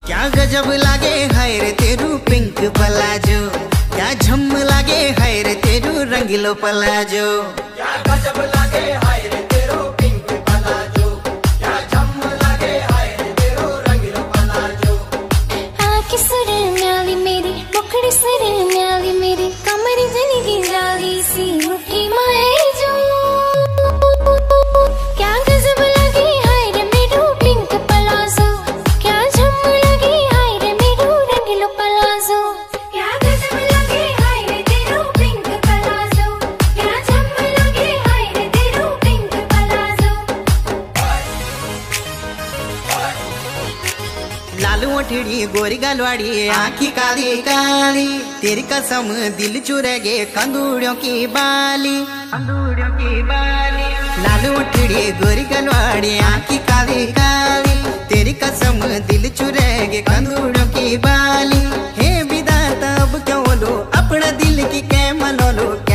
क्या गजब लागे हाय रे तेरू पिंक पलाजो, क्या झम लागे हाय रे तेरू रंगीलो पलाजो। क्या गजब लागे हाय रे तेरू पिंक पलाजो, क्या झम लागे हाय रे तेरू रंगीलो पलाजो। आँखें सुर म्याली मेरी, मुखड़ी सुर म्याली मेरी, कमर जनी की जाली सी मुट्ठी माए जो। क्या गजब लागे हाय रे मेरू पिंक पलाजो, क्या झम लागे हाय रे मेरू रंगीलो पलाजो। क्या गजब लागे हाय रे तेरू पिंक पलाजो, क्या झम लागे हाय रे तेरू पिंक पलाजो। लालू ओठड़ी गोरी गलवाड़ी आँखी काली काली, तेरी कसम दिल चुरेगे कंदूड़ियों की बाली, कंदूड़ियों की बाली। लालू ओठड़ी गोरी गलवाड़ी आँखी काली काली, तेरी कसम दिल चुरेगे कंदूड़ियों की बाली। हे विधाता अब क्यों लो अपना दिल की कै मनो लो,